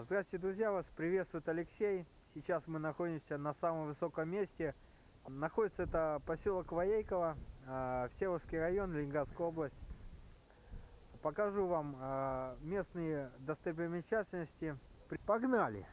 Здравствуйте, друзья! Вас приветствует Алексей. Сейчас мы находимся на самом высоком месте. Находится это поселок Воейково, Всеволожский район, Ленинградская область. Покажу вам местные достопримечательности. Погнали!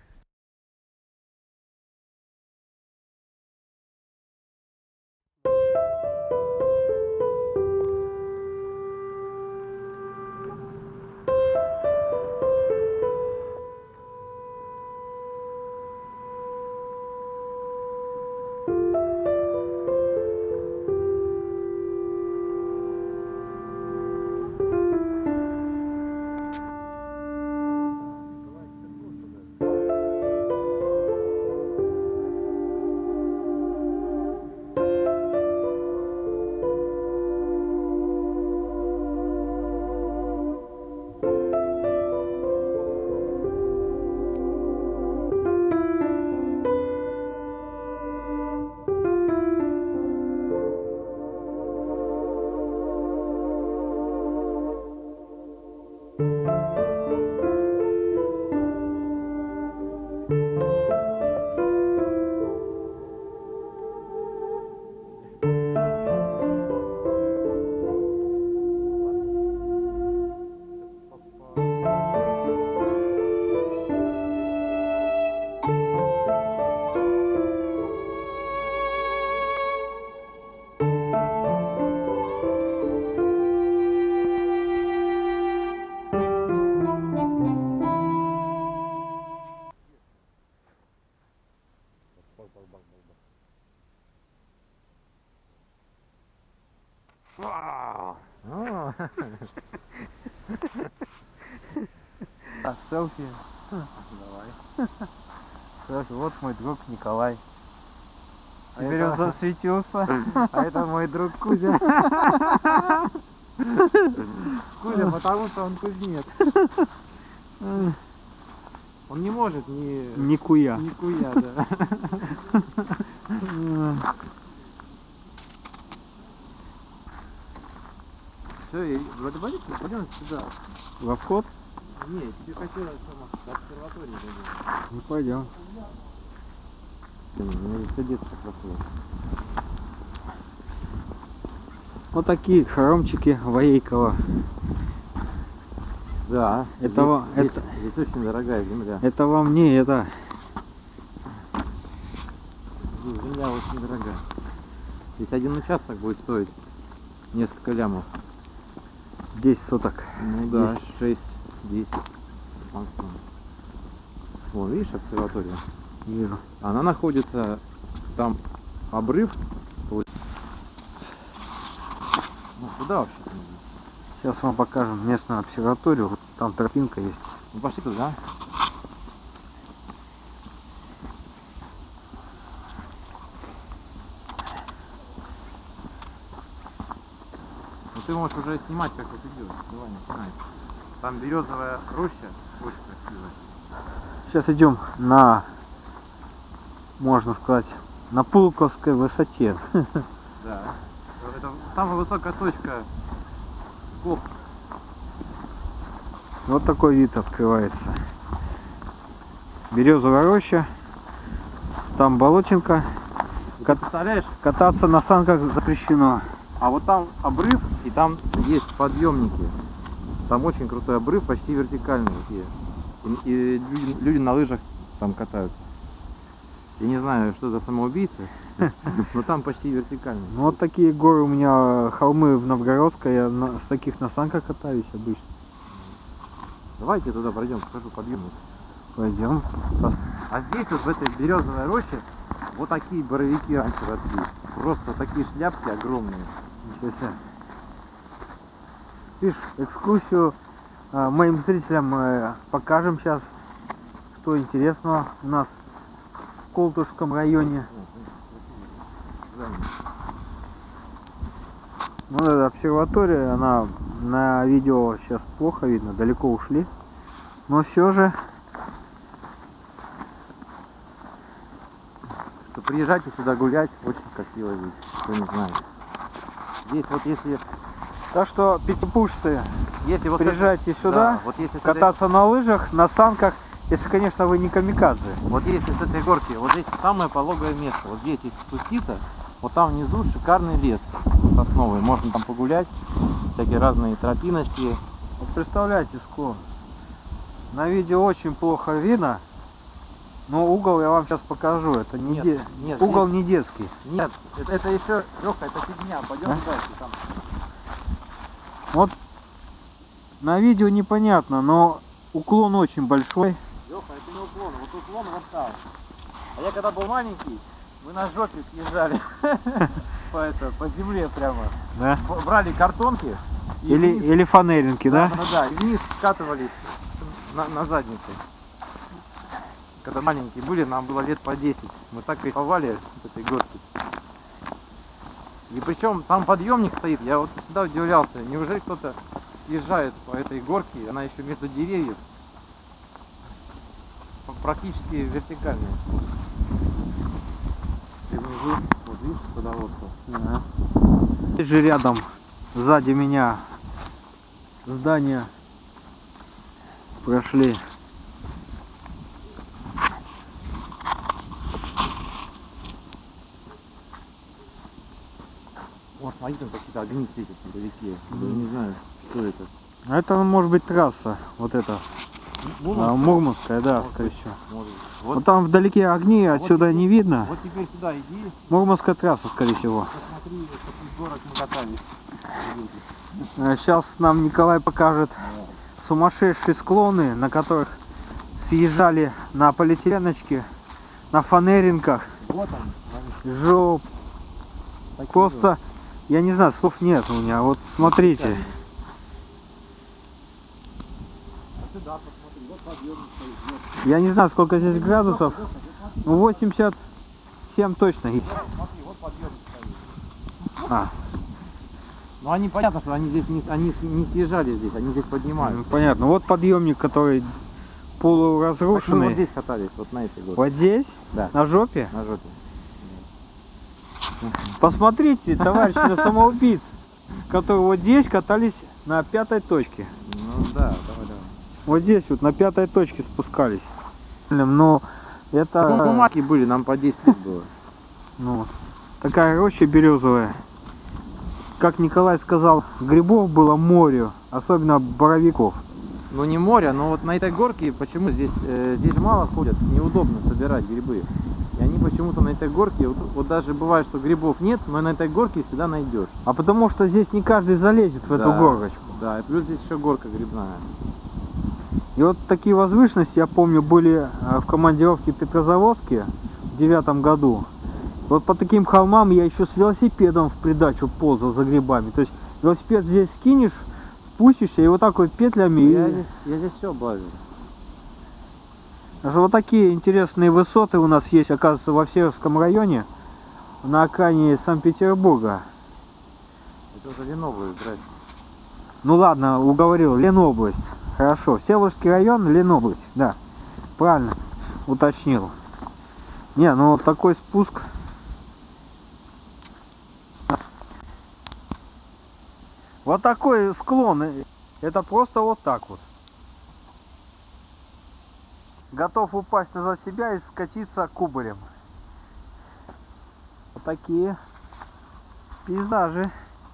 Селфи. Давай. Селфи. Вот мой друг Николай. Теперь он засветился. А это мой друг Кузя. Кузя, потому что он кузнец. Он не может Никуя. Никуя, да. Все, пойдем сюда. Во вход? Нет, ты хотел до обсерватории пойдем. Ну пойдем. Мне все детство прошло. Вот такие хоромчики Воейково. Да, это здесь очень дорогая земля. Это вам не это. Здесь земля очень дорогая. Здесь один участок будет стоить несколько лямов. 10 соток. Ну да, 6-10 максимум. Вон, видишь, обсерватория? Вижу. Она находится, там обрыв. Ну, куда вообще? Сейчас вам покажем местную обсерваторию. Вот там тропинка есть. Ну пошли туда. Ну ты можешь уже снимать, как это идет. Давай, начинай. Там березовая роща, очень красивая. Сейчас идем на, можно сказать, на Пулковской высоте. Да. Это самая высокая точка Коп. Вот такой вид открывается. Березовая роща. Там болотинка. Представляешь? Кататься на санках запрещено. А вот там обрыв, и там есть подъемники. Там очень крутой обрыв, почти вертикальный. И люди на лыжах там катаются. Я не знаю, что за самоубийцы, но там почти вертикально. Ну вот такие горы у меня, холмы в Новгородской, я с таких на санках катаюсь обычно. Давайте туда пройдем, покажу подъемник. Пойдем. А здесь вот в этой березовой роще вот такие боровики раньше росли. Просто такие шляпки огромные. Ничего себе. Видишь, экскурсию моим зрителям покажем сейчас, что интересного у нас в Колтушском районе. Ну, эта обсерватория, она на видео сейчас плохо видно, далеко ушли, но все же. Что приезжайте сюда гулять, очень красиво здесь, кто не знает. Здесь вот если... Так что, петербуржцы, вот приезжайте сюда, да, вот если кататься на лыжах, на санках Если, конечно, вы не камикадзе. Вот если с этой горки, вот здесь самое пологое место, вот здесь, если спуститься, вот там внизу шикарный лес сосновый, можно там погулять, всякие разные тропиночки. Вот представляете склон. На видео очень плохо видно, но угол я вам сейчас покажу. Это не Нет, угол здесь... не детский. Нет, это еще, Леха, это фигня, пойдем дальше. Там. Вот на видео непонятно, но уклон очень большой. Леха, это не уклон, вот уклон вот там. А я когда был маленький, мы на жопе съезжали по земле прямо. Да? Брали картонки. Или фанеринки, да? Да, и вниз скатывались на заднице. Когда маленькие были, нам было лет по 10. Мы так кайфовали с этой горки. И причем там подъемник стоит, я вот всегда удивлялся, неужели кто-то съезжает по этой горке, она еще между деревьев, практически вертикальная. И внизу, вот видишь, куда вот. Ага. Здесь же рядом, сзади меня, здание прошли. Вот, смотри, там какие-то огни светят вдалеке. Я не знаю, что это. Это может быть трасса, вот эта. Мурманская, да, скорее всего. Может. Вот там вдалеке огни, отсюда вот не видно. Вот теперь сюда иди. Мурманская трасса, скорее всего. Посмотри, какой город мы катались. Сейчас нам Николай покажет сумасшедшие склоны, на которых съезжали на полиэтиленочке, на фанеринках. Вот он. Жоп. Просто, я не знаю, слов нет у меня. Вот смотрите. Сюда посмотри, вот подъемник стоит. Я не знаю, сколько здесь градусов. Ну, 87 точно есть. Смотри, вот подъемник стоит. А. Ну они понятно, что они здесь не съезжали здесь, они здесь поднимаются. Понятно. Вот подъемник, который полуразрушенный. Мы вот здесь катались, вот на этой горке. Вот здесь? Да. На жопе? На жопе. Посмотрите, товарищи, на самоубийц, которые вот здесь катались на 5-й точке. Ну да, давай. Вот здесь вот на 5-й точке спускались. Но это... Ну, бумаги были, нам по 10 лет было. Ну, такая роща березовая. Как Николай сказал, грибов было море, особенно боровиков. Ну не море, но вот на этой горке, почему здесь мало ходят, неудобно собирать грибы. И они почему-то на этой горке, вот даже бывает, что грибов нет, но на этой горке всегда найдешь. А потому что здесь не каждый залезет в эту горочку. Да, и плюс здесь еще горка грибная. И вот такие возвышенности, я помню, были в командировке в Петрозаводске в 2009 году. Вот по таким холмам я еще с велосипедом в придачу ползал за грибами. То есть велосипед здесь скинешь, спустишься и вот так вот петлями. Я здесь все облазил. Даже вот такие интересные высоты у нас есть, оказывается, во Всеволожском районе, на окраине Санкт-Петербурга. Это уже Ленобласть, здрасте. Ну ладно, уговорил, Ленобласть. Хорошо, Всеволожский район, Ленобласть, да, правильно уточнил. Не, ну вот такой спуск. Вот такой склон, это просто вот так вот. Готов упасть назад себя и скатиться кубарем. Вот такие пейзажи.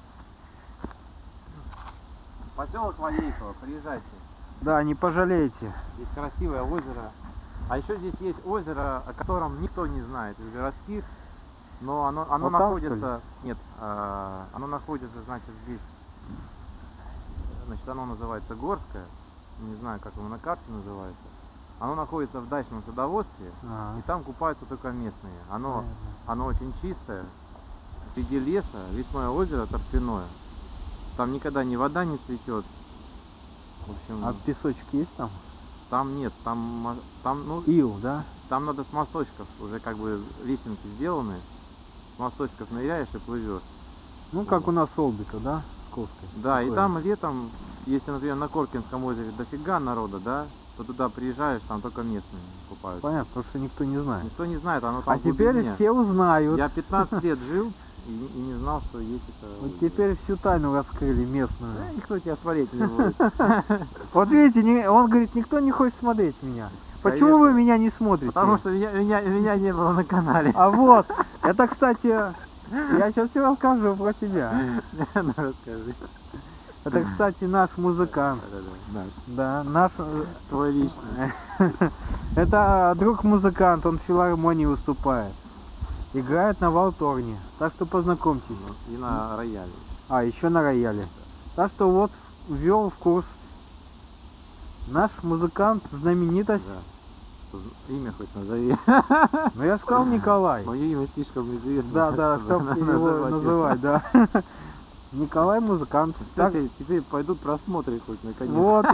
Поселок Воейково, приезжайте. Да, не пожалеете. Здесь красивое озеро. А еще здесь есть озеро, о котором никто не знает из городских. Но оно вот находится... Там, нет, оно находится, значит, здесь. Значит, оно называется Горское. Не знаю, как оно на карте называется. Оно находится в дачном садоводстве. И там купаются только местные. Оно очень чистое. Среди леса, лесное озеро торфяное. Там никогда ни вода не цветет. В общем, а песочек есть там? Там нет, там ну, ил, да? Там надо с мосточков, уже как бы лесенки сделаны. С мосточков ныряешь и плывешь. Ну как у нас Олбика, да? Псковской. Да, такое. И там летом, если, например, на Коркинском озере дофига народа, да, то туда приезжаешь, там только местные купаются. Понятно, потому что никто не знает. Никто не знает, оно там А теперь все узнают. Я 15 лет жил и не знал, что есть это. Вот теперь всю тайну раскрыли местную. Да, никто тебя смотреть не будет. Вот видите, он говорит, никто не хочет смотреть меня. Почему вы меня не смотрите? Потому что меня не было на канале. А вот, это, кстати, я сейчас тебе расскажу про тебя. Ну, расскажи. Это, кстати, наш музыкант. Да, наш... Твой личный. Это друг-музыкант, он в филармонии выступает. Играет на валторне. Так что познакомьтесь. И на рояле. А, еще на рояле. Так что вот, ввел в курс. Наш музыкант, знаменитость. Да. Имя хоть назови. Ну я сказал Николай. Мое имя слишком известно. Да, чтобы его называть, да. Николай музыкант. Кстати, теперь пойдут просмотры хоть наконец. Вот.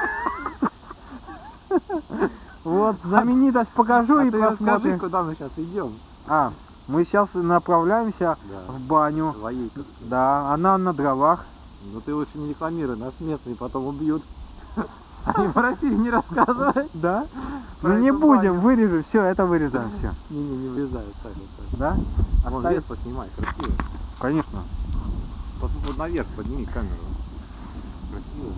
Вот, знаменитость покажу и ты расскажи, посмотрим. куда мы сейчас идем. А, мы сейчас направляемся в баню. Да, она на дровах. Ну ты лучше не рекламируй, нас местные потом убьют. Они в России не рассказывают. Да? Ну не будем, вырежем, все, это вырезаем, все. Не вырезают, так. Да? Вон вверх поснимай, красиво. Конечно. Вот наверх подними камеру. Красиво.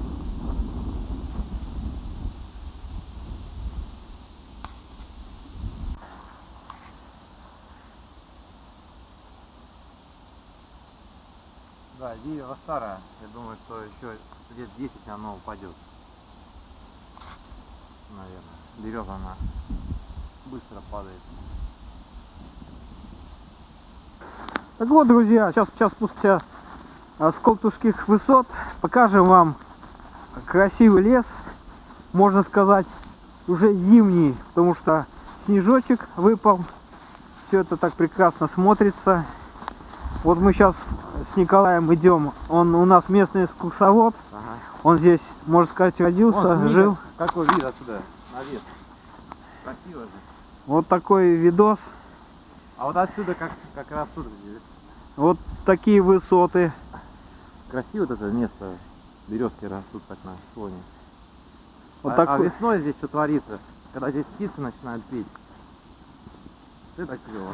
Да, дерево старое. Я думаю, что еще лет 10 оно упадет. Наверное. Береза она быстро падает. Так вот, друзья, сейчас спустя с Колтушских высот покажем вам красивый лес, можно сказать, уже зимний, потому что снежочек выпал. Все это так прекрасно смотрится. Вот мы сейчас с Николаем идем, он у нас местный экскурсовод, он здесь, можно сказать, родился, жил. Какой вид отсюда, навес. Красиво же. Вот такой видос. А вот отсюда как раз тут где. Вот такие высоты. Красиво вот это место. Березки растут так на склоне. Вот а такой... весной здесь что творится? Когда здесь птицы начинают петь. Это клево.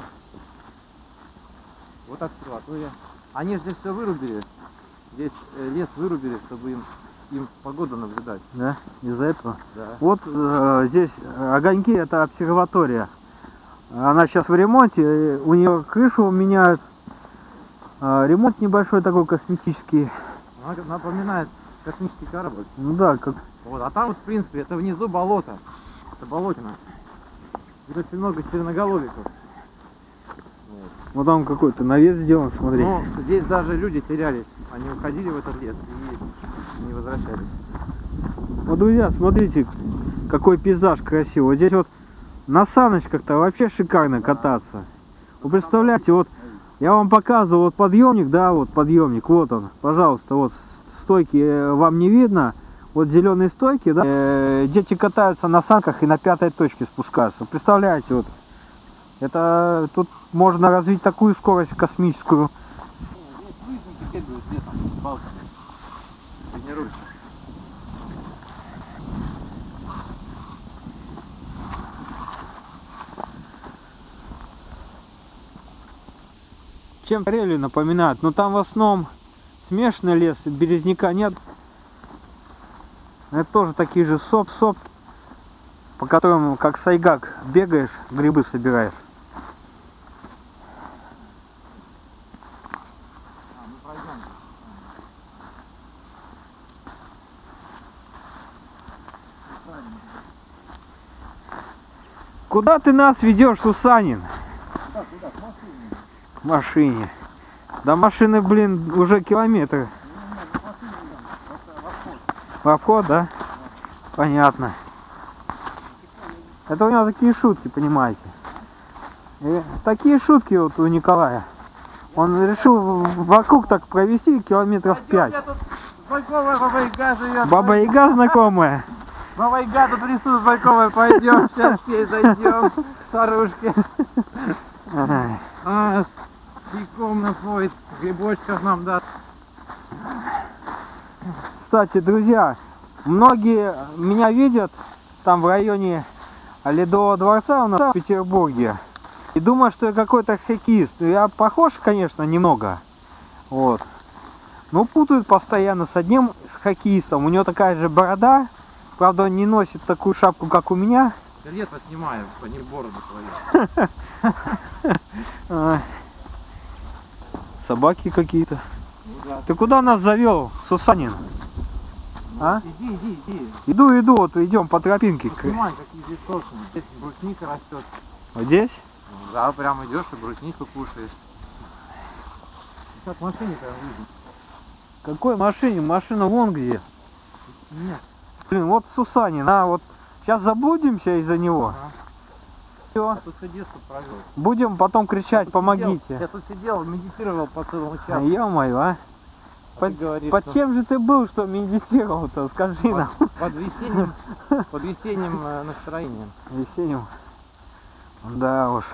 Вот обсерватория. Они же здесь все вырубили. Здесь лес вырубили, чтобы им погоду наблюдать. Да, из-за этого. Да. Вот здесь огоньки, это обсерватория. Она сейчас в ремонте, у нее крышу меняют. Ремонт небольшой такой косметический. Она напоминает космический корабль. Ну да, как. Вот, а там вот в принципе это внизу болото. Это болотина. Тут очень много черноголовиков. Вот там какой-то навес сделан, смотри. Но здесь даже люди терялись. Они уходили в этот лес и не возвращались. Вот, друзья, смотрите, какой пейзаж красивый. Вот здесь вот на саночках-то вообще шикарно кататься. Вы представляете, вот я вам показываю, вот подъемник, да, вот подъемник, вот он, пожалуйста, вот стойки вам не видно. Вот зеленые стойки, да, дети катаются на санках и на 5-й точке спускаются. Представляете, вот, это тут можно развить такую скорость космическую. Чем рели напоминают, но там в основном смешанный лес, березняка нет. Это тоже такие же соп, по которым как сайгак бегаешь, грибы собираешь. Куда ты нас ведешь, Сусанин? Куда? К машине. До машины, блин, уже километры. В обход, да? Понятно. Это у него такие шутки, понимаете. И такие шутки вот у Николая. Он решил вокруг так провести километров 5. Баба Яга знакомая. Баба Яга тут рисует знакомая, пойдем, сейчас к ней зайдем, старушки. Пиком напоит, грибочков нам даст. Кстати, друзья, многие меня видят там в районе Ледового дворца у нас в Петербурге и думают, что я какой-то хоккеист. Я похож, конечно, немного. Вот. Но путают постоянно с одним хоккеистом. У него такая же борода, Правда, он не носит такую шапку, как у меня. Лето снимаю, а не бороду твою. Собаки какие-то. Ну, да. Ты куда нас завел, Сусанин? Ну, А? Иди. Иду, вот идем по тропинке. Ну, снимай, какие здесь сочные. Здесь брусника растет. Вот здесь? Ну, да, прям идешь и бруснику кушаешь. Как в машине-то выйдет? Какой машине? Машина вон где. Нет. Блин, вот Сусанин, вот сейчас заблудимся из-за него. Ага. Всё. Я тут все детство провел. Будем потом кричать, помогите. Я тут сидел, медитировал по целому часу. Ё-моё, а? А ты говоришь, Под что чем же ты был, что медитировал-то? Скажи нам. под весенним настроением. Весенним. Да уж.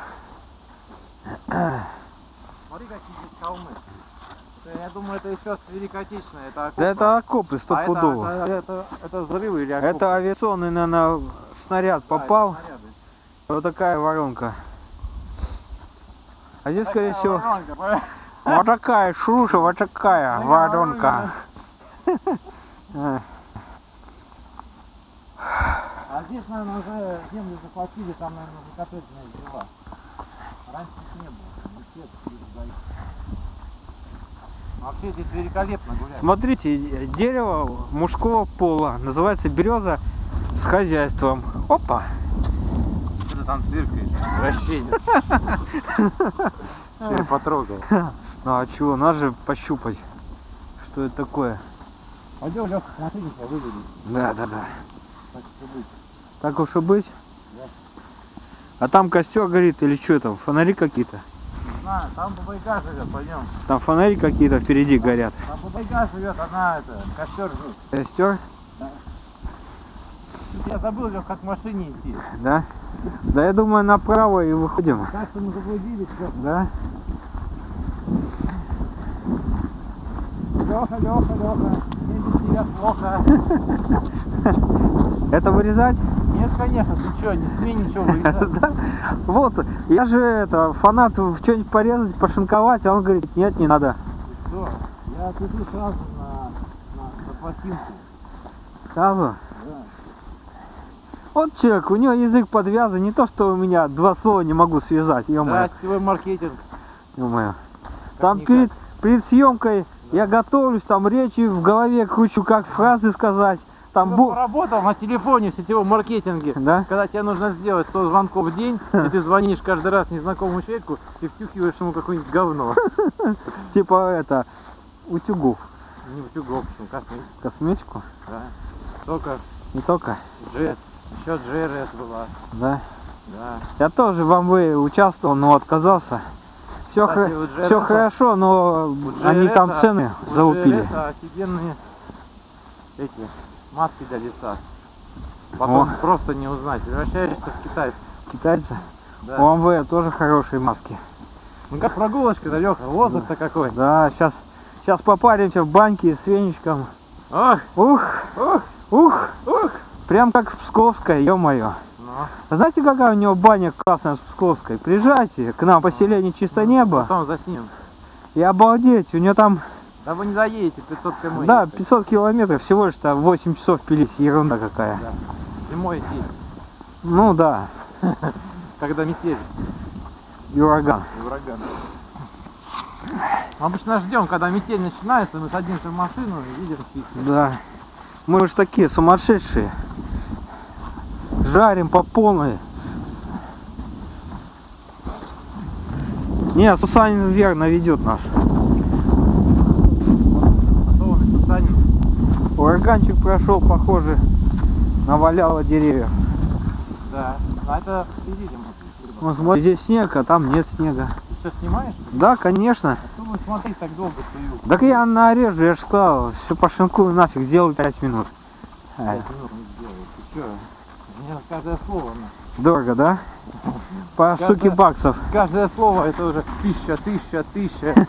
Смотри, какие здесь холмы. Я думаю, это еще с Великой Отечественной. Это окопы. Да это окопы стопудово. Это взрывы или окопы? Это авиационный, наверное, снаряд Да, попал. это снаряды. Вот такая воронка. А здесь, скорее Такая всего, воронка. вот такая шруша, вот такая воронка. А здесь, наверное, уже землю захватили, там, наверное, уже коттеджные дела. Раньше их не было. Не все тут сдают. Вообще здесь великолепно гулять. Смотрите, дерево мужского пола. Называется береза с хозяйством. Опа! Что ты там циркаешь? Вращение. Я потрогал. Ну а чего, надо же пощупать, что это такое. Пойдем, Лёха, смотри, как выглядит. Да. Так что быть. Так уж и быть. Да. А там костер горит или что там? Фонари какие-то? Не знаю, там бабайка живет, пойдем. Там фонари какие-то впереди горят. Там бабайка живет, она костер жжет. Костер? Я забыл, Лёх, как к машине идти. Да? Да я думаю, направо и выходим. Кажется, мы заблудились, все. Да? Лёха, мне без тебя плохо. Это вырезать? Нет, конечно, ты что, не смей ничего вырезать. Да. Вот, я же фанат что-нибудь порезать, пошинковать, а он говорит, нет, не надо. Что? Я отведу сразу на пластинку. Сразу? Да. Вот человек, у него язык подвязан, не то, что у меня два слова не могу связать, Да, ё-моё. сетевой маркетинг. Ё-моё. Там Как-никак. перед съемкой я готовлюсь, там речи в голове кручу, как фразы сказать. Там Ты поработал на телефоне в сетевом маркетинге. Да? Когда тебе нужно сделать 100 звонков в день, и ты звонишь каждый раз незнакомому человеку и втюхиваешь ему какое-нибудь говно. Типа утюгов. Не утюгов, почему, косметику. Косметику? Да. Только Не только? Джет. Еще GRS была. Да. Да. Я тоже в АМВ участвовал, но отказался. Все, Кстати, у GRS все хорошо, но они там цены у залупили. GRS офигенные эти маски для лица. Потом просто не узнать. Превращаешься в китайца. Китайцы? Да. У АМВ тоже хорошие маски. Ну как прогулочка-то, Лёха, воздух-то какой. Да, сейчас попаримся в баньке с веничком. Ох, Ух, ух, ух, ух. прям как в Псковской, ё-моё. Ну, Знаете, какая у него баня классная в Псковской? Приезжайте к нам, поселение Чисто Небо, потом заснимем. и обалдеть, у него там, Да вы не заедете, 500 км. да, 500 километров, всего лишь там 8 часов пилить, ерунда какая. Да. Зимой идти, Ну да, когда метель и ураган. и ураган. Мы обычно ждем, когда метель начинается, мы садимся в машину и видим птиц. Да, мы же такие сумасшедшие. Жарим по полной. Не, Сусанин верно ведет нас. Ураганчик прошел, похоже, наваляло деревьев. Да, а это ты видим. Ну, смотри, здесь снег, а там нет снега. Ты что, снимаешь? Да, конечно. Что вы смотреть так долго стою? Так я нарежу, я же сказал, все пошинкую нафиг, сделаю 5 минут. 5 минут не сделаю. Ты что? У меня каждое слово. Дорого, да? По Каждое- штуке баксов. Каждое слово это уже 1000.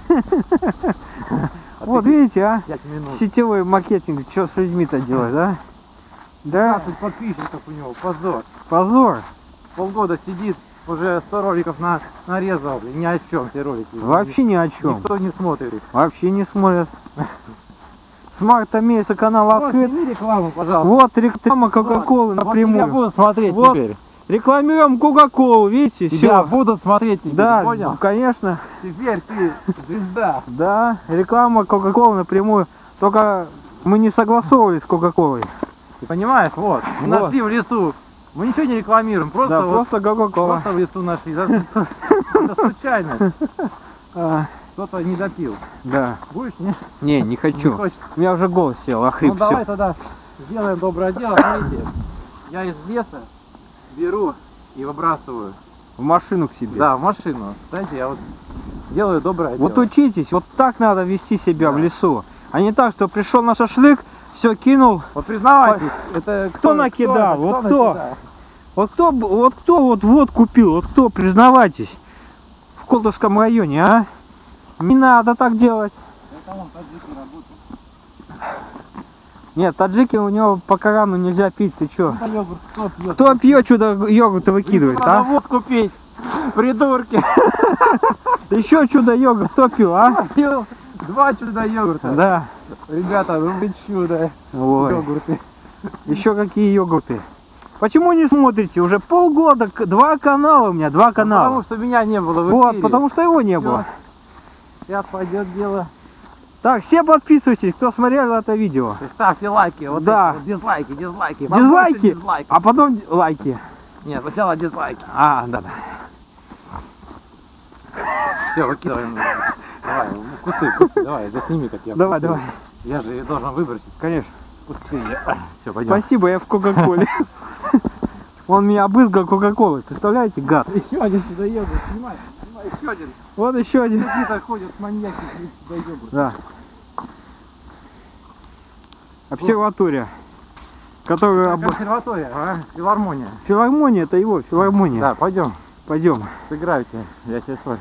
Вот видите, а? 5 минут. Сетевой маркетинг, что с людьми-то делать, да? Да, 15 подписчиков у него, позор. позор. Полгода сидит, уже 100 роликов нарезал, и ни о чем все ролики. Вообще ни о чем. Никто не смотрит. Вообще не смотрят. марта месяца канал открыт. сними рекламу, пожалуйста. Вот реклама Кока-Колы напрямую. Я буду смотреть Вот. теперь. Рекламируем Кока-Колу, видите, Тебя все. будут смотреть теперь, Да, понял? конечно. Теперь ты звезда. Да, реклама Кока-Колы напрямую. Только мы не согласовывали с Кока-Колой. Ты понимаешь, вот, мы Вот. нашли в лесу. Мы ничего не рекламируем, просто Да, вот просто Кока-Кола. просто в лесу нашли. Это случайность. А, Кто-то не допил. да. Будешь, не? Не, не Не хочу. хочешь? У меня уже голос сел, охрип Ну давай всё. тогда сделаем доброе дело. Смотрите, я из леса беру и выбрасываю. В машину к себе. Да, в машину. Знаете, я вот делаю доброе Вот дело. учитесь, вот так надо вести себя Да. в лесу. А не так, что пришел на шашлык, все кинул. Вот признавайтесь, это Кто накидал? это? Вот кто? накидал? Вот кто вот купил, вот кто, признавайтесь, в Колдовском районе, а? Не надо так делать. Это он таджики работает. Нет, таджики у него по Корану нельзя пить, ты чё? Это йогурт кто пьет? Кто пьет, чудо йогурта выкидывает, Надо а? водку пить, придурки. Еще чудо йогурт кто пил, а? Пил 2 чуда йогурта. Да. Ребята, ну вы чудо. Ой. Йогурты. Еще какие йогурты? Почему не смотрите? Уже полгода, 2 канала у меня, 2 Ну, канала. потому что меня не было в Вот, эфире. потому что его не было. Сейчас пойдет дело. Так, все подписывайтесь, кто смотрел это видео. И ставьте лайки, вот Да. эти вот дизлайки. Дизлайки, Дизлайки. а потом лайки. Нет, сначала дизлайки. А, да-да. Все, выкидываем. Давай, кусы, давай, засними, как я. Давай, кусы. давай. Я же должен выбросить Конечно. кусы. Все, пойдем. Спасибо, я в Кока-Коле. Он меня обызгал Кока-Колой. Представляете, гад? Еще один сюда йогурт, снимай, еще один. Вот еще один. Какие-то ходят маньяки сюда йогурт. Да. Обсерватория. Которую... Консерватория, филармония. Филармония, это его, филармония. Да, пойдем, Пойдем. сыграйте, я себе соль.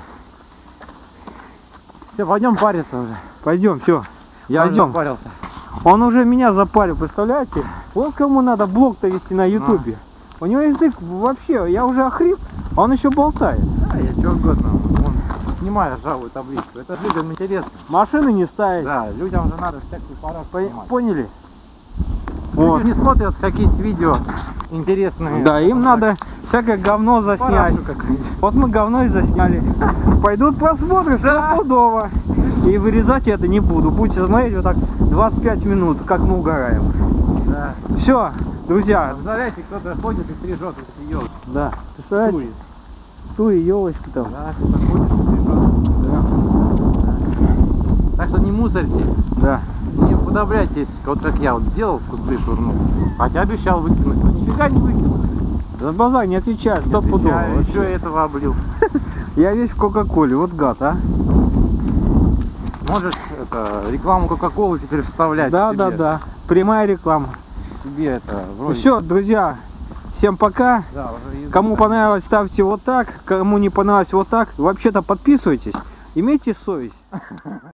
Все, пойдем париться уже. Пойдем, все. Я Пойдем. уже парился. Он уже меня запарил, представляете? Вот кому надо блог-то вести на ютубе. У него язык вообще, я уже охрип, а он еще болтает. Да, я что угодно. Вон, снимаю ржавую табличку. Это же людям интересно. Машины не ставить. Да, людям же надо всякую парад снимать. Поняли? Люди Вот. не смотрят какие-то видео интересные. Да, им надо всякое говно заснять. Парашу какую-нибудь. Вот мы говно и засняли. Пойдут просмотры, стопудово. И вырезать я это не буду. Будете смотреть вот так 25 минут, как мы угораем. Да. Все, друзья. Представляете, кто-то ходит и стрижет эти елки. Да. Представляете? Туи, елочки там. Да, кто-то ходит и стрижет. Да. Так что не мусорьте. Да. Не уподобляйтесь, вот как я вот сделал в кусты шурнул. Хотя обещал выкинуть, но нифига не выкинул. За базар не отвечаю, стопудово. Еще этого облил. Я весь в Кока-Коле, вот гад, а. Можешь это, рекламу Кока-Колы теперь вставлять Да, себе. да, да. Прямая реклама. Себе это вроде. Все, друзья, всем пока. Да, уже язык. Кому понравилось, ставьте вот так. Кому не понравилось, вот так. Вообще-то подписывайтесь. Имейте совесть.